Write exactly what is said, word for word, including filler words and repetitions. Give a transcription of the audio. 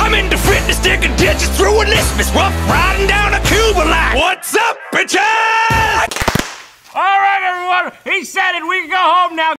I'm into fitness, digging ditches through an isthmus, rough riding down a Cuba line. What's up, bitches? All right, everyone, he said it. We can go home now.